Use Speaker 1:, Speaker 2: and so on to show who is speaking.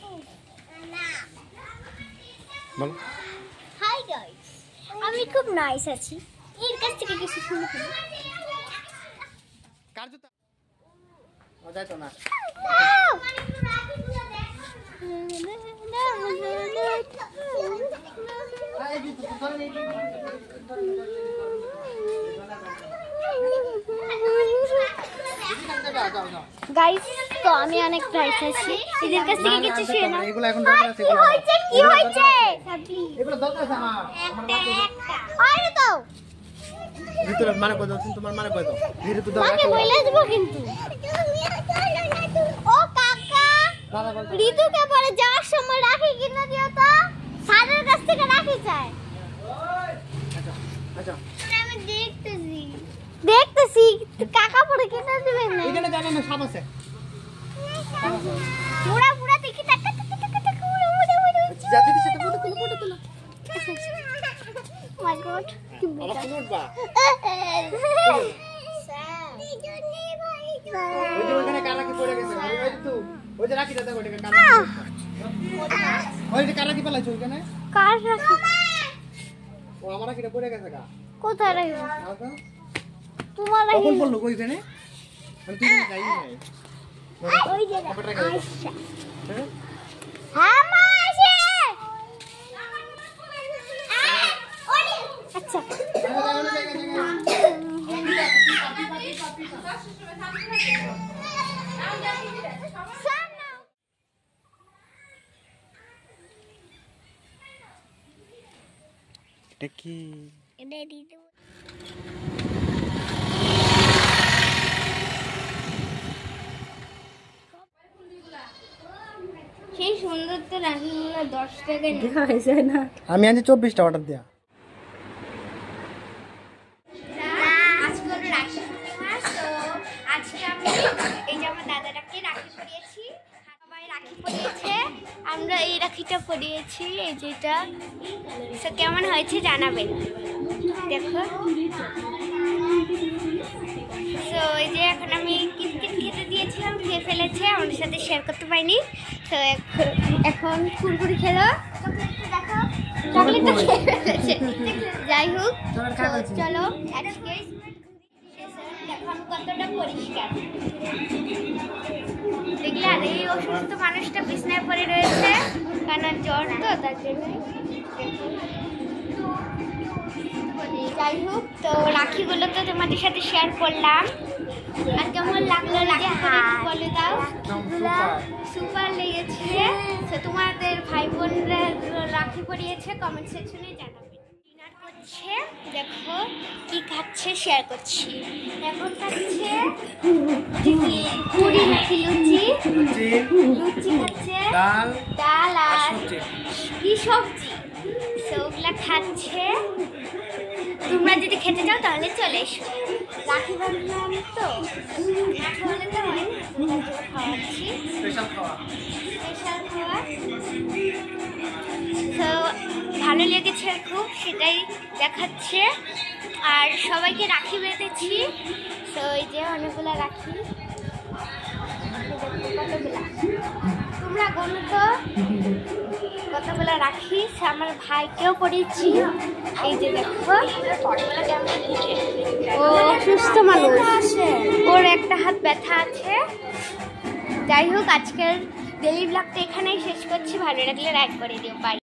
Speaker 1: বলো
Speaker 2: hi guys, আমি খুব নাইস আছি। এর কাছ থেকে কিছু শুনে ফেলি।
Speaker 1: কার জুতা মজা তো না।
Speaker 2: গাইস, তো আমি অনেক নাইস আছি। এদের কাছ থেকে কিছু শুনে নাও।
Speaker 1: এগুলো এখন দরকার আছে।
Speaker 2: কি হয়েছে? কি হয়েছে?
Speaker 1: এগুলো দরকার আছে আমার।
Speaker 2: আরে দাও।
Speaker 1: ভিতরে মানে কই দাও, তোমার মানে কই দাও। ধীরে তো দাও।
Speaker 2: মাকে বলে দেব কিন্তু। ও কাকা, ঋতুকে পরে যাওয়ার সময় রাখি কিনে দিও তো। স্যারের কাছ থেকে রাখি চাই।
Speaker 1: আচ্ছা আচ্ছা,
Speaker 2: আমি দেখতেছি কাকা পরে কিনে দিবেন না।
Speaker 1: এখানে জানো না সাপ আছে।
Speaker 2: পুরা পুরা দেখি টাকা
Speaker 1: জাতি দিছে তো ফটো তোলো।
Speaker 2: মাই গড, কি
Speaker 1: আবার কোন উঠবা। ওই যে ওখানে কারা কি পড়ে গেছে। ওই তো ওই যে রাখি দাদা ওইটা কারা। ওই যে কারা কি পালাইছো ওখানে।
Speaker 2: কার রাখি?
Speaker 1: ও আমারা কিটা পড়ে গেছে গা।
Speaker 2: কোথায় রাখবো?
Speaker 1: আচ্ছা
Speaker 2: তোমার রাখি।
Speaker 1: কখন বললো ওইখানে? আমি তুই যাই নাই।
Speaker 2: ওই যে
Speaker 1: কপটা গেছে।
Speaker 2: আচ্ছা
Speaker 1: হ্যাঁ
Speaker 2: হ্যাঁ মা আসে। আচ্ছা
Speaker 1: এটা কি?
Speaker 2: এটা দিয়ে দেবো। সেই সুন্দর তো রাখিগুলো 10 টাকায় হয়েছে না।
Speaker 1: আমি আনছি 24টা অর্ডার দেয়া।
Speaker 2: আজকে হলো রাখি পূর্ণিমা, তো আজকে আমি এই যে আমার দাদাটাকে রাখি পরিয়েছি। সবাই রাখি পরিয়েছে, আমরা এই রাখিটা পরিয়েছি। এই যেটা তো কেমন হয়েছে জানাবেন। দেখো, তো এই যে এখন আমি কিটকিট খেতে দিয়েছিলাম, খেয়ে ফেলেছে, আমাদের সাথে শেয়ার করতে পারিনি। তো এখন কুরকুরি খেলো, দেখো চকলেটটা খেয়ে ফেলেছে। যাই হোক, চলো আজকে দেখো আমি কতটা পরিষ্কার। দেখলে আর এই অসুস্থ মানুষটা বিছনায় পড়ে রয়েছে, কারণ জ্বর তো তার জন্য। যাই হোক, তো রাখিগুলো তো তোমাদের সাথে শেয়ার করলাম। আর কেমন লাগলো রাখি বলে দাও। সুপার লেগেছে। তো তোমাদের ভাই বোনরা রাখি পরিয়েছে, কমেন্ট সেকশনে জানাবেন। ডিনার করছে, দেখো কি খাচ্ছে শেয়ার করছি। এখন খাচ্ছে পুরি নাকি লুচি খাচ্ছে, ডাল আর কি সবজি, ওগুলা খাচ্ছে। তোমরা যদি খেতে চাও তাহলে চলে এসো। রাখি বাঁধলাম তো না হলে তো হয় না, খাওয়াচ্ছি স্পেশাল খাওয়া। তো ভালো লেগেছে খুব, সেটাই দেখাচ্ছে। আর সবাইকে রাখি বেঁধেছি, তো এই যে অনেকগুলো রাখি, কতগুলা তোমরা গণো তো কতগুলো রাখি। আমার ভাইকেও পরিয়েছি। এই যে দেখো, ও সুস্থ মানুষ, ওর একটা হাত ব্যথা আছে। যাই হোক, আজকের ডেইলি ব্লগটা এখানেই শেষ করছি। ভালো লাগলে লাইক করে দিও। বাই।